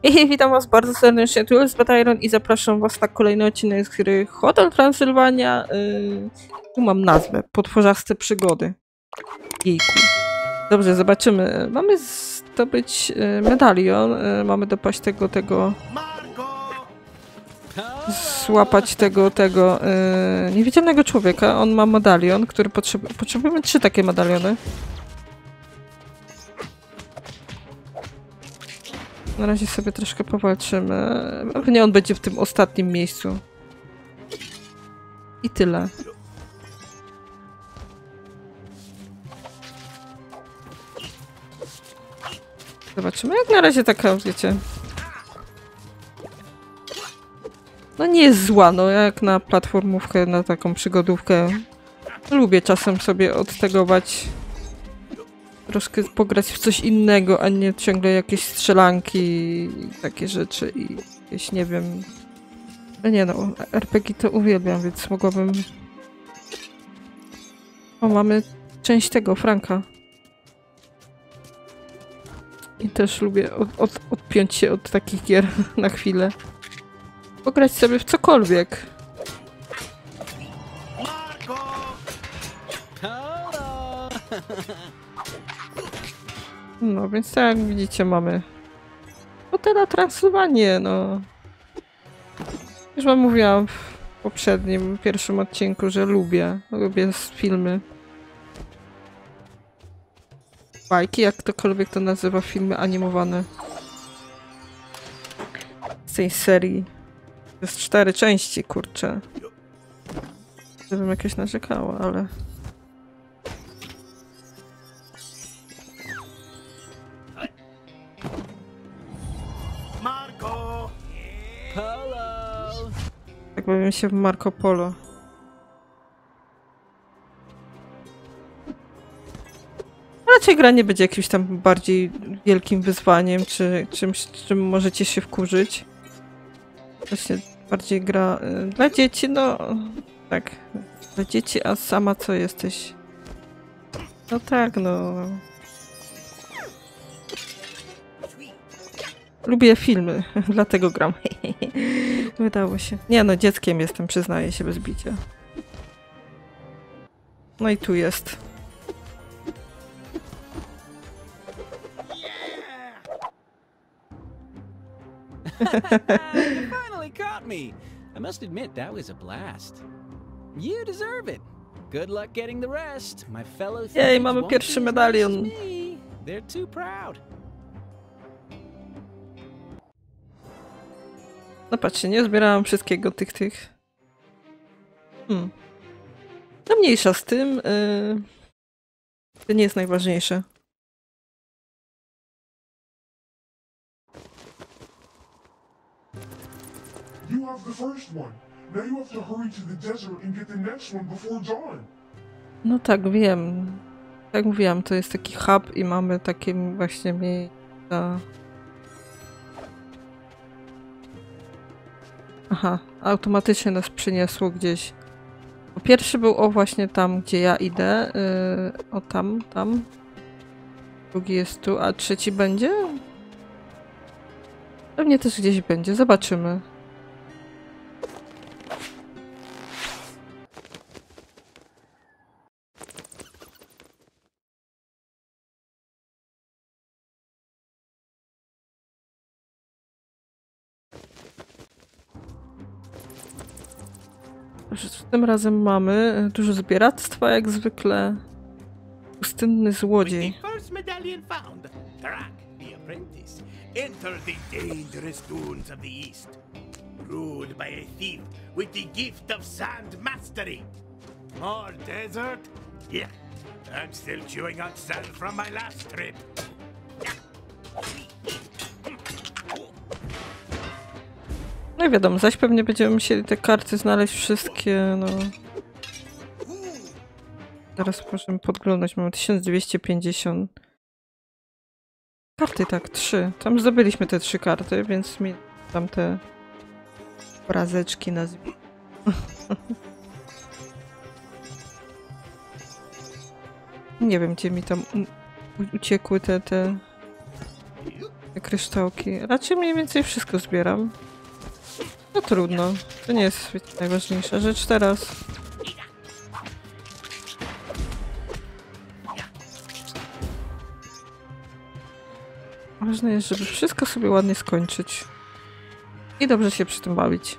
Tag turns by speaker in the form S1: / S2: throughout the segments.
S1: I witam was bardzo serdecznie, tu jest Batairon i zapraszam was na kolejny odcinek z gry Hotel Transylwania. Tu mam nazwę, Potworzaste przygody. Jejku. Dobrze, zobaczymy. Mamy zdobyć medalion, mamy dopaść tego... Złapać tego niewidzialnego człowieka. On ma medalion, który potrzebujemy 3 takie medaliony. Na razie sobie troszkę powalczymy. Pewnie on będzie w tym ostatnim miejscu. I tyle. Zobaczymy. Jak na razie taka, wiecie... No nie jest zła, no jak na platformówkę, na taką przygodówkę. Lubię czasem sobie odtegować. Troszkę pograć w coś innego, a nie ciągle jakieś strzelanki i takie rzeczy i jakieś, nie wiem... No nie no, RPG to uwielbiam, więc mogłabym... O, mamy część tego, Franka. I też lubię odpiąć się od takich gier na chwilę. Pograć sobie w cokolwiek. No, więc tak jak widzicie mamy Hotela Transylwanie, no. Już wam mówiłam w poprzednim, pierwszym odcinku, że lubię filmy. Bajki, jak ktokolwiek to nazywa, filmy animowane. Z tej serii. To jest 4 części, kurczę. Żebym jakieś narzekała, ale...
S2: Marco! Hello!
S1: Tak bawię się w Marco Polo. Raczej gra nie będzie jakimś tam bardziej wielkim wyzwaniem, czy czymś, czym możecie się wkurzyć. Właśnie bardziej gra dla dzieci, no tak, dla dzieci, a sama co jesteś? No tak, no. Lubię filmy, dlatego gram. Wydało się. Nie no, dzieckiem jestem, przyznaję się bez bicia. No i tu jest.
S2: You finally caught me. I must admit that was a blast. You deserve it. Good luck getting the rest. My fellow
S1: Jej,
S2: thieves
S1: mamy
S2: won't
S1: pierwszy
S2: be as nice
S1: medalion.
S2: as me. They're too proud.
S1: No patrzcie, nie zbierałam wszystkiego tych. No mniejsza z tym. To nie jest najważniejsze.
S3: You have the first one. Now you have to hurry to the desert and get the next one before dawn.
S1: No tak, wiem. Jak mówiłam, to jest taki hub i mamy takie właśnie miejsca. Aha, automatycznie nas przyniosło gdzieś. Pierwszy był właśnie tam, gdzie ja idę. O tam. Drugi jest tu, a trzeci będzie? Pewnie też gdzieś będzie, zobaczymy. Tym razem mamy dużo zbieractwa, jak zwykle. Pustynny złodziej.
S4: The first medallion found, Tarak, the apprentice, entered the dangerous dunes of the east. Ruled by a thief with the gift of sand mastery. More desert? Yeah, I'm still chewing on sand from my last trip.
S1: No i wiadomo, zaś pewnie będziemy musieli te karty znaleźć wszystkie, no. Zaraz możemy podglądać, mamy 1250. Karty tak, 3. Tam zdobyliśmy te 3 karty, więc mi tam te obrazeczki nazwijmy. Nie wiem, gdzie mi tam uciekły te... Te kryształki. Raczej mniej więcej wszystko zbieram. No trudno. To nie jest najważniejsza rzecz teraz. Ważne jest, żeby wszystko sobie ładnie skończyć. I dobrze się przy tym bawić.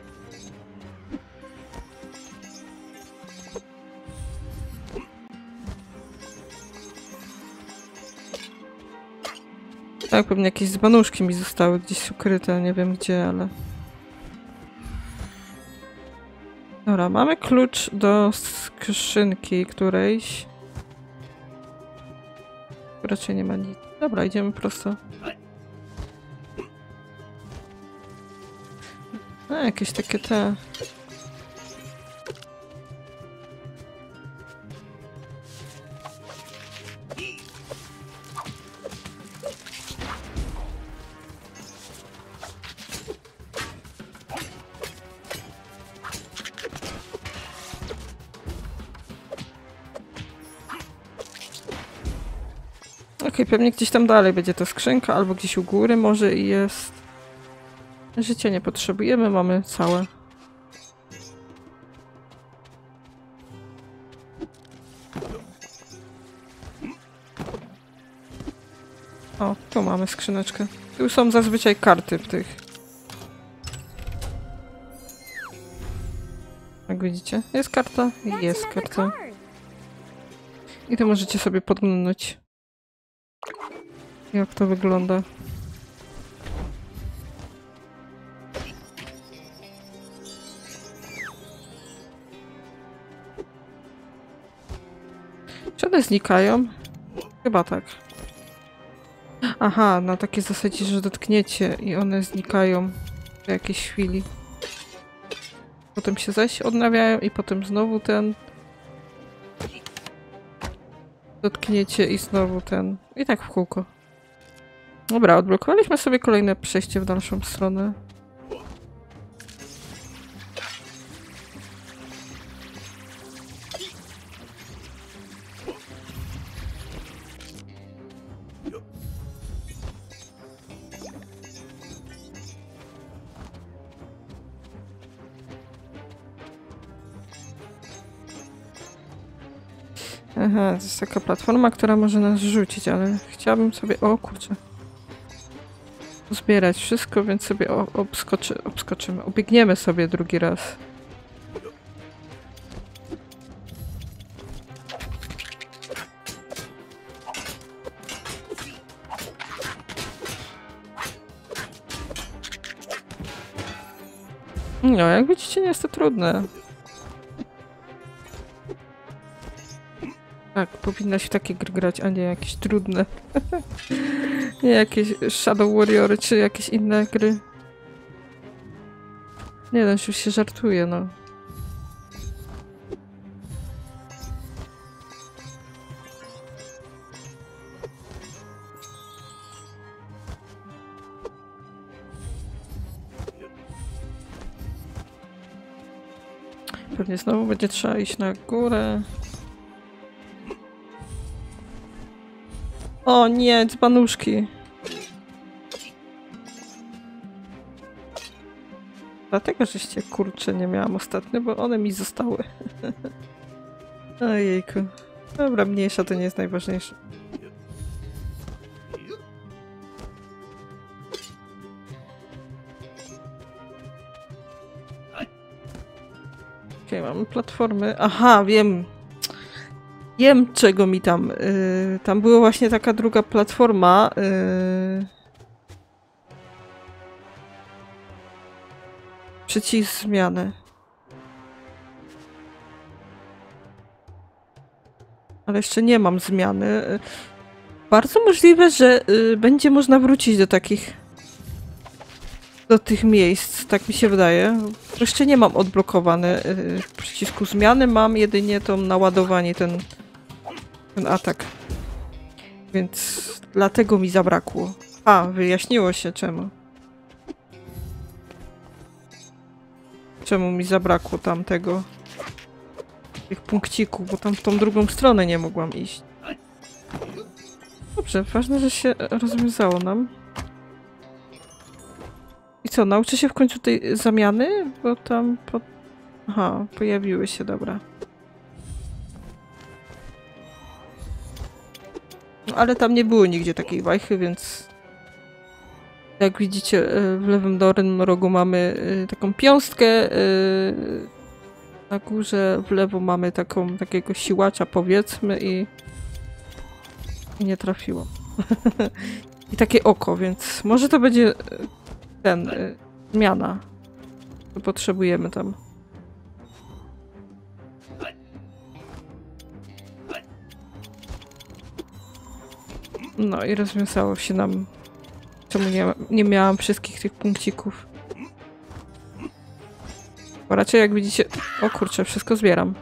S1: Tak, pewnie jakieś dzbanuszki mi zostały gdzieś ukryte, nie wiem gdzie, ale... Dobra, mamy klucz do skrzynki którejś. Raczej nie ma nic. Dobra, idziemy prosto. A, jakieś takie te... Okej, pewnie gdzieś tam dalej będzie ta skrzynka, albo gdzieś u góry może i jest. Życia nie potrzebujemy, mamy całe. O, tu mamy skrzyneczkę. Tu są zazwyczaj karty w tych. Jak widzicie, jest karta, jest karta. I to możecie sobie podglądać. Jak to wygląda. Czy one znikają? Chyba tak. Aha, na takiej zasadzie, że dotkniecie i one znikają po jakiejś chwili. Potem się zaś odnawiają i potem znowu ten... Dotkniecie i znowu ten... I tak w kółko. Dobra, odblokowaliśmy sobie kolejne przejście w dalszą stronę. Aha, to jest taka platforma, która może nas rzucić, ale chciałabym sobie... O kurczę. Zbierać wszystko, więc sobie obskoczymy. Obiegniemy sobie drugi raz. No, jak widzicie, nie jest to trudne. Tak, powinna się takie gry grać, a nie jakieś trudne. Nie jakieś Shadow Warriory, czy jakieś inne gry. Nie, no już się żartuje, no. Pewnie znowu będzie trzeba iść na górę. O nie, dzbanuszki. Dlatego, żeście kurczę nie miałam ostatnio, bo one mi zostały. Ojejku. Dobra, mniejsza to nie jest najważniejsze. Okej, mamy platformy. Aha, wiem. Wiem, czego mi tam... tam była właśnie taka druga platforma. Przycisk zmiany. Ale jeszcze nie mam zmiany. Bardzo możliwe, że będzie można wrócić do takich... do tych miejsc, tak mi się wydaje. Jeszcze nie mam odblokowane przycisku zmiany, mam jedynie to naładowanie, ten atak. Więc dlatego mi zabrakło. A, wyjaśniło się czemu. Czemu mi zabrakło tamtego... tych punkcików, bo tam w tą drugą stronę nie mogłam iść. Dobrze, ważne, że się rozwiązało nam. co, nauczy się w końcu tej zamiany? Bo tam... Aha, pojawiły się, dobra. No, ale tam nie było nigdzie takiej wajchy, więc... Jak widzicie, w lewym dolnym rogu mamy taką piąstkę. Na górze w lewo mamy takiego siłacza, powiedzmy, i nie trafiło. I takie oko, więc może to będzie zmiana. To potrzebujemy tam. No i rozwiązało się nam. Czemu nie miałam wszystkich tych punkcików? Bo raczej jak widzicie... O kurczę, wszystko zbieram.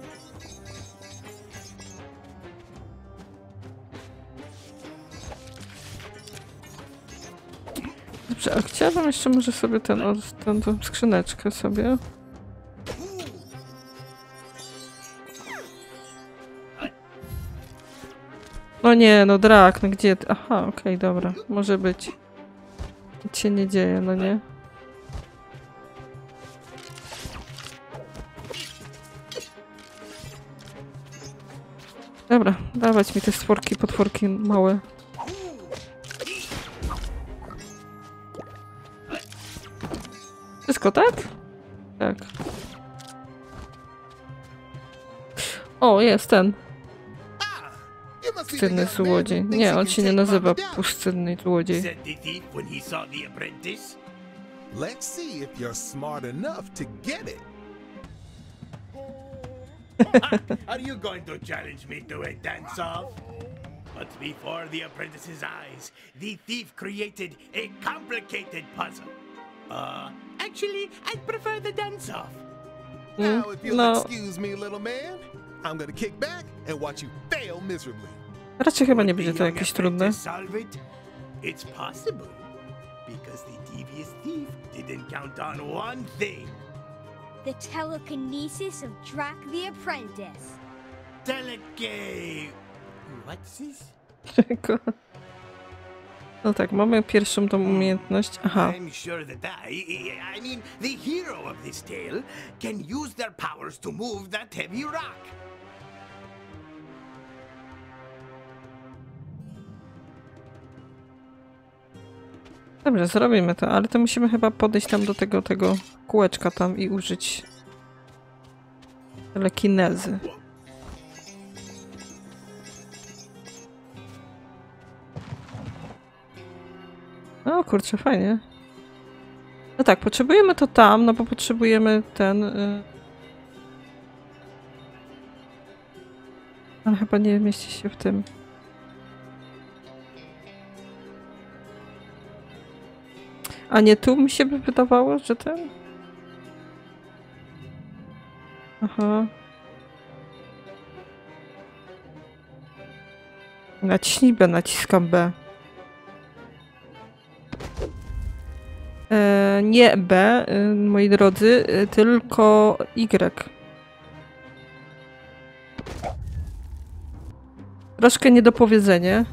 S1: Dobrze, a chciałabym jeszcze może sobie tą skrzyneczkę sobie. No nie, no drak, no gdzie ty? Aha, okej, dobra, może być. Nic się nie dzieje, no nie? Dobra, dawać mi te stworki, potworki małe. Wszystko, tak? Tak. O, jest ten. Pustynny złodziej. Nie, on się nie nazywa pustynny złodziej.
S4: Said the thief when he saw the apprentice.
S5: Let's see if you're smart enough to get it.
S4: Are you going to challenge me to a dance-off? But before the apprentice's eyes, the thief created a complicated puzzle. Actually, I'd prefer the dance-off.
S5: Now, if you'll
S1: No,
S5: excuse me, little man, I'm gonna kick back and watch you fail miserably.
S1: raczej chyba nie
S4: Would the
S1: będzie to
S4: young
S1: jakieś trudne.
S4: apprentice solve it? It's possible, because the devious thief didn't count on one thing.
S6: The telekinesis of Drac the Apprentice.
S4: What's this?
S1: Czego? No tak, mamy pierwszą tą umiejętność. Aha.
S4: I'm sure that I mean, the hero of this tale can use their powers to move that heavy rock.
S1: Dobrze, zrobimy to, ale to musimy chyba podejść tam do tego kółeczka tam i użyć telekinezy. O kurczę, fajnie. No tak, potrzebujemy to tam, no bo potrzebujemy ten... Ale chyba nie mieści się w tym. A nie tu mi się by wydawało, że ten? Aha. Naciśnij B, naciskam B. Nie B, moi drodzy, tylko Y. Troszkę niedopowiedzenie.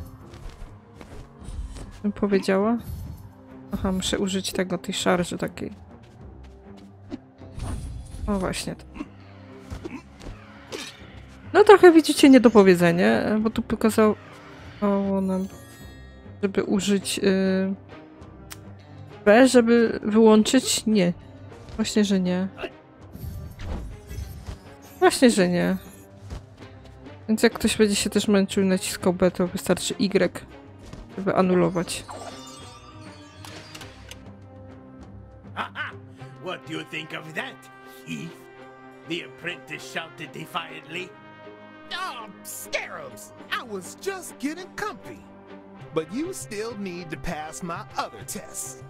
S1: Bym powiedziała. Aha, muszę użyć tej szarży takiej. O, właśnie. No trochę widzicie niedopowiedzenie, bo tu pokazało nam, żeby użyć B, żeby wyłączyć? Nie. Właśnie, że nie. Właśnie, że nie. Więc jak ktoś będzie się też męczył i naciskał B, to wystarczy Y, żeby anulować.
S4: Aha! What do you think of that, thief? The apprentice shouted defiantly.
S5: Oh, scarabs! I was just getting comfy. But you still need to pass my other tests.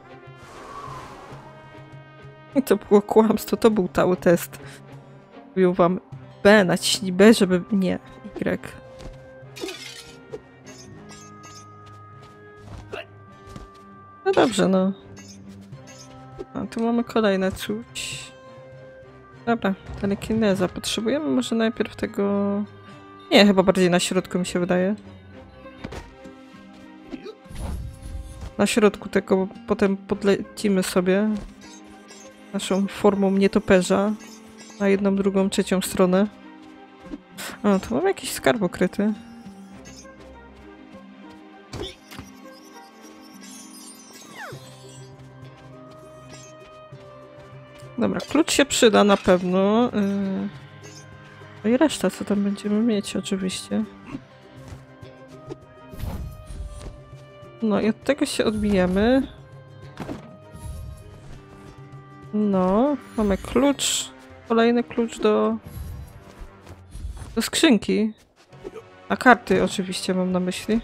S1: To było kłamstwo, to był cały test. Mówił wam B, naciśnij B, żeby... Nie, Y. No dobrze, no. A tu mamy kolejne coś. Dobra, telekineza. Potrzebujemy może najpierw tego... Nie, chyba bardziej na środku mi się wydaje. na środku tego potem podlecimy sobie naszą formą nietoperza na jedną, drugą, trzecią stronę. A, tu mam jakiś skarb ukryty. Dobra, klucz się przyda na pewno. No i reszta, co tam będziemy mieć oczywiście. No i od tego się odbijemy. No, mamy klucz. Kolejny klucz do skrzynki. A karty oczywiście mam na myśli.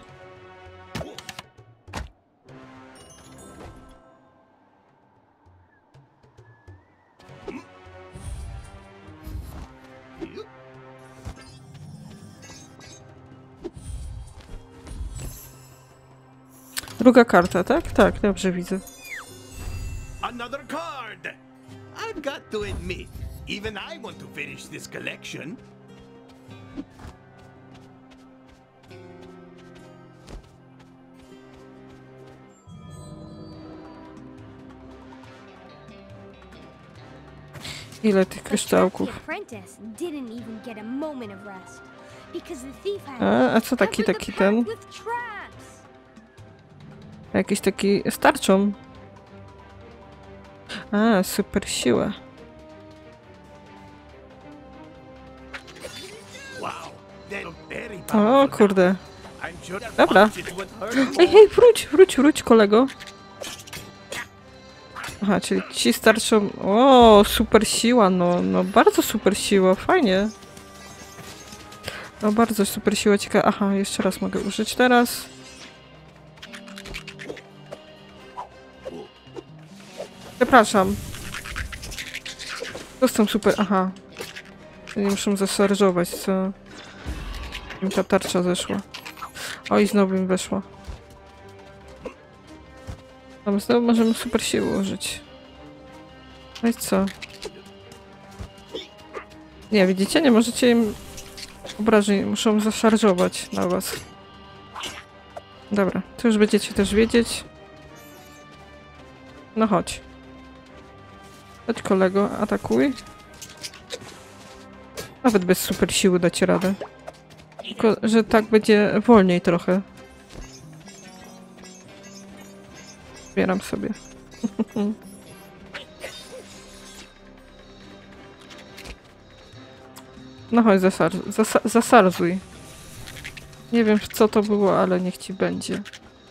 S1: Druga karta, tak? Tak, dobrze widzę.
S4: Another card! I've got to admit, even I want to finish this collection.
S1: Ile tych kryształków?
S6: Apprentice didn't even get a moment of rest because the thief had
S1: A co taki ten?
S6: with traps.
S1: Jakiś taki starczą. A, super siła.
S4: Wow, they're very
S1: O
S4: powerful.
S1: kurde.
S4: I'm sure that
S1: Dobra.
S4: punches would hurt
S1: Hej, hej, wróć, kolego. Aha, czyli ci starczą... O, super siła, no bardzo super siła, fajnie. No bardzo super siła, ciekawe. Aha, jeszcze raz mogę użyć teraz. Przepraszam. To są super... Aha. Nie muszę zaszarżować, co... Im ta tarcza zeszła. O, i znowu im weszła. Tam znowu możemy super siły użyć. No i co? Nie, widzicie? Nie możecie im obrażeń. Muszą zaszarżować na was. Dobra, to już będziecie też wiedzieć. No chodź. Chodź kolego, atakuj. Nawet bez super siły dacie radę. Tylko, że tak będzie wolniej trochę. Zbieram sobie. No chodź, zasarzuj. Nie wiem, co to było, ale niech ci będzie.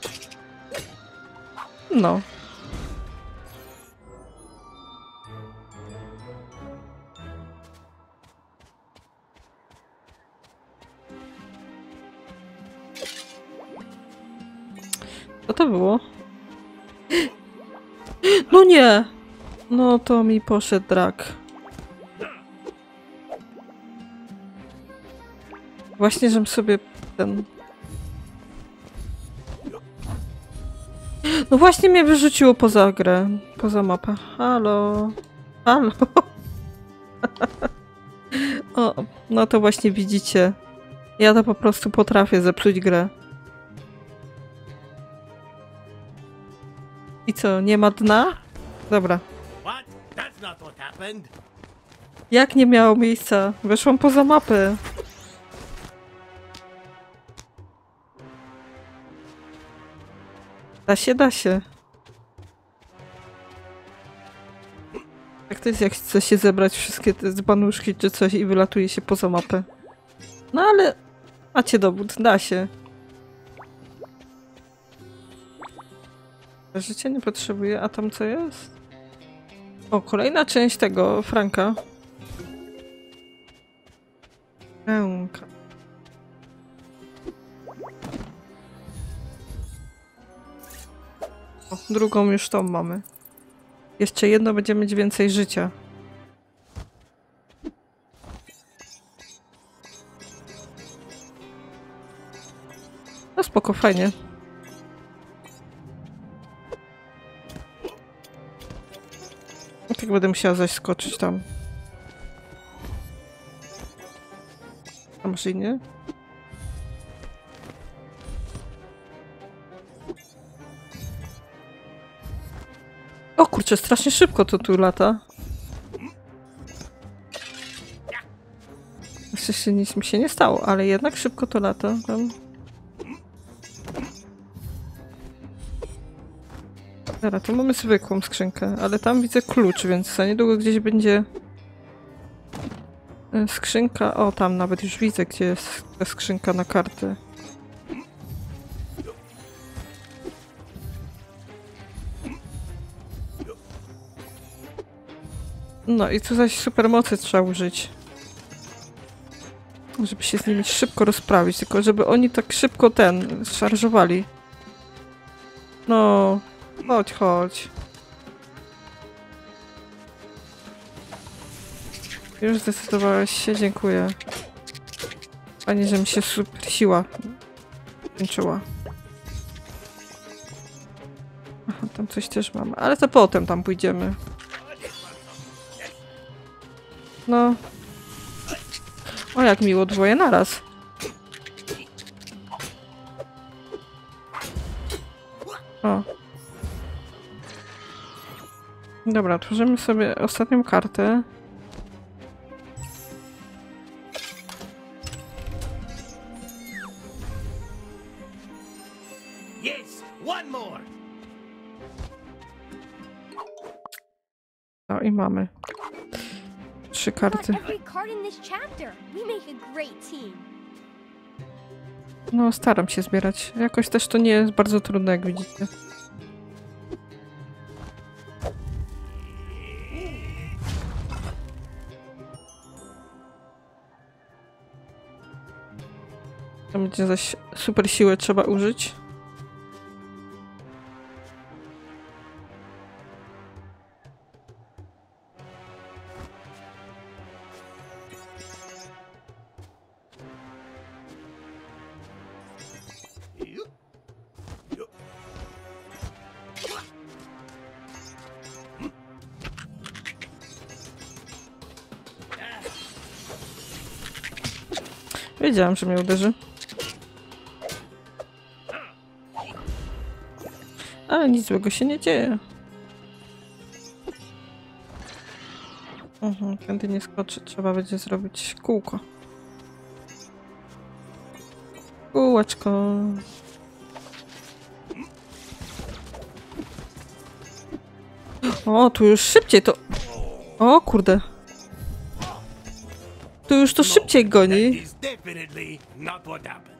S1: No. Co to było? No nie! No to mi poszedł drak. Właśnie, żem sobie ten... No właśnie mnie wyrzuciło poza grę. Poza mapę. Halo? Halo? O, no to właśnie widzicie. Ja to po prostu potrafię zepsuć grę. I co, nie ma dna? Dobra.
S4: What? That's not what happened.
S1: Jak nie miało miejsca? Weszłam poza mapę. Da się. Jak to jest, jak chce się zebrać wszystkie te dzbanuszki czy coś i wylatuje się poza mapę. No ale macie dowód, da się. Życie nie potrzebuje, a tam co jest? O, kolejna część tego Franka. Franka. O, drugą już tą mamy. Jeszcze jedno, będziemy mieć więcej życia. No spoko, fajnie. Tak będę musiała zaś skoczyć tam. A może i nie? O kurczę, strasznie szybko to tu lata. Jeszcze nic mi się nie stało, ale jednak szybko to lata. Tam. Dobra, tu mamy zwykłą skrzynkę, ale tam widzę klucz, więc za niedługo gdzieś będzie skrzynka. O, tam nawet już widzę, gdzie jest ta skrzynka na kartę. No i tu zaś supermocy trzeba użyć. Żeby się z nimi szybko rozprawić, tylko żeby oni tak szybko szarżowali. No, chodź, chodź. Już zdecydowałeś się, dziękuję. Fajnie, że mi się super siła kończyła. Aha, tam coś też mamy, ale to potem tam pójdziemy. No. O, jak miło, dwoje naraz. O. Dobra, otworzymy sobie ostatnią kartę.
S4: Yes, one more.
S1: O, i mamy 3 karty.
S6: Got every card in this chapter. We make a great team.
S1: No, staram się zbierać. Jakoś też to nie jest bardzo trudne, jak widzicie. Tam będzie zaś super siłę trzeba użyć. Wiedziałam, że mnie uderzy. Ale nic złego się nie dzieje. Tędy nie skoczy. Trzeba będzie zrobić kółko. Kółeczko. O, tu już szybciej to... O, kurde. Tu już to szybciej goni.
S4: That is definitely not what happened.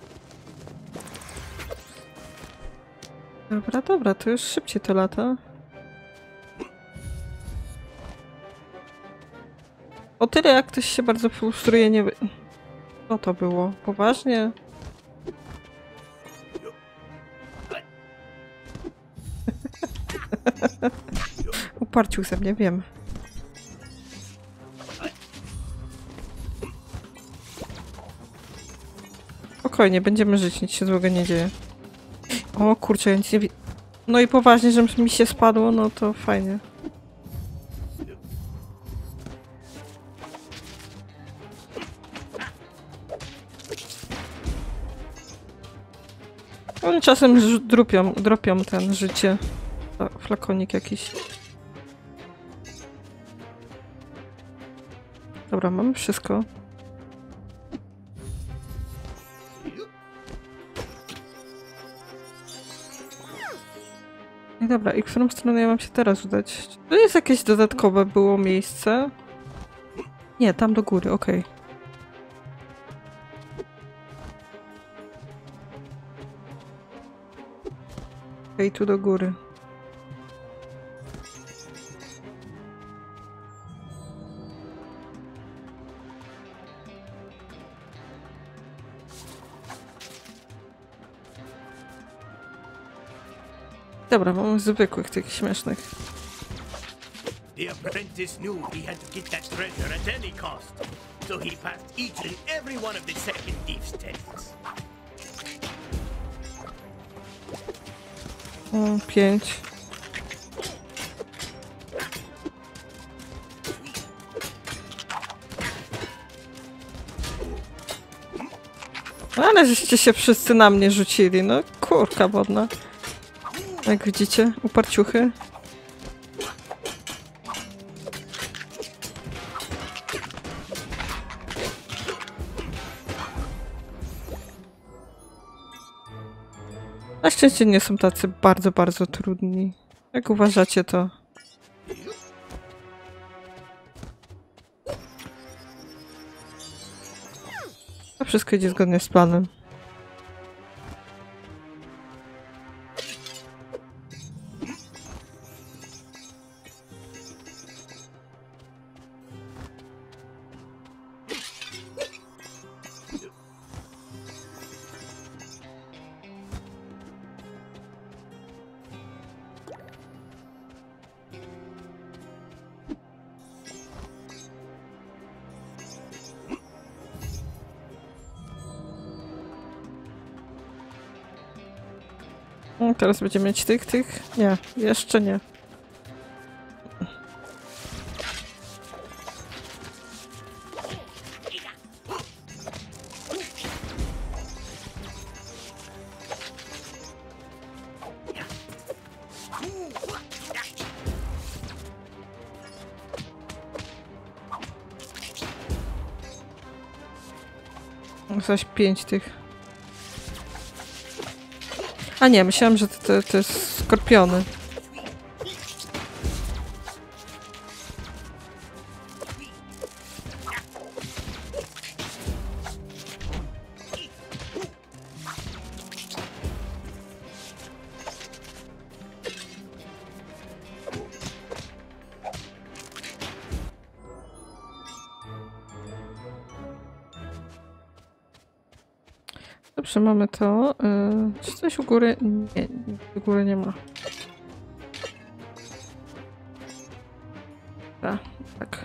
S1: Dobra, dobra, to już szybciej to lata. O tyle, jak ktoś się bardzo frustruje, nie... Co to było? Poważnie? Uparcił ze mnie, wiem. Spokojnie, będziemy żyć, nic się złego nie dzieje. O kurczę, ja nic nie... No i poważnie, że mi się spadło, no to fajnie. Oni czasem dropią ten życie. O, flakonik jakiś. Dobra, mamy wszystko. I dobra, i w którą stronę ja mam się teraz udać? Czy tu jest jakieś dodatkowe było miejsce? Nie, tam do góry, okej. Okej, tu do góry. Dobra, mamy zwykłych, tych śmiesznych.
S4: The apprentice knew he had to get that treasure at any cost, so he passed each and every one of the second thief's tests.
S1: 5. Ale żeście się wszyscy na mnie rzucili, no kurka wodna. Jak widzicie, uparciuchy. Na szczęście nie są tacy bardzo, bardzo trudni. Jak uważacie, to... To wszystko idzie zgodnie z planem. Teraz będziemy mieć tych. Nie, jeszcze nie. Zaś 5 tych. A nie, myślałam, że to jest skorpiony. Dobrze, mamy to. Czy coś u góry? Nie, u góry nie ma. Tak.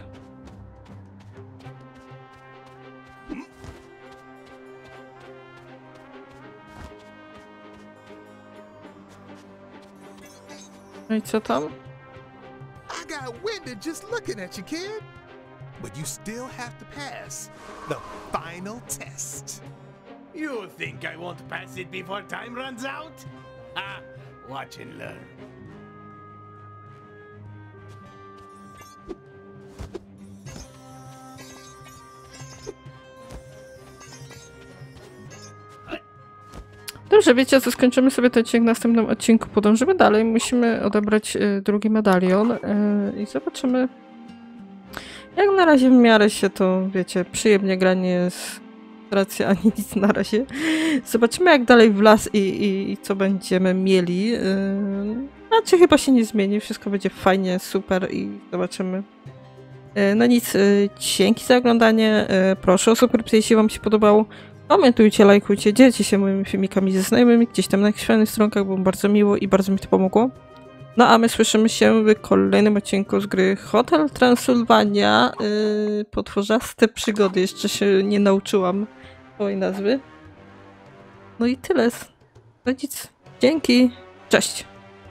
S1: No i co tam?
S5: I got winded just looking at you, kid. But you still have to pass the final test.
S4: You think I won't pass it before time runs out? Ha! Watch and learn.
S1: Dobrze, wiecie co, skończymy sobie ten odcinek w następnym odcinku, podążymy dalej, musimy odebrać drugi medalion i zobaczymy. Jak na razie w miarę się to, wiecie, przyjemnie granie jest racja, ani nic na razie. Zobaczymy jak dalej w las i co będziemy mieli. Znaczy chyba się nie zmieni, wszystko będzie fajnie, super i zobaczymy. No nic, dzięki za oglądanie, proszę o subskrypcję, jeśli wam się podobało. Komentujcie, lajkujcie, dzielcie się moimi filmikami ze znajomymi, gdzieś tam na jakichś fajnych stronkach, było bardzo miło i bardzo mi to pomogło. No a my słyszymy się w kolejnym odcinku z gry Hotel Transylwania. Potworzaste przygody, jeszcze się nie nauczyłam tej nazwy. No i tyle. No nic, dzięki, cześć.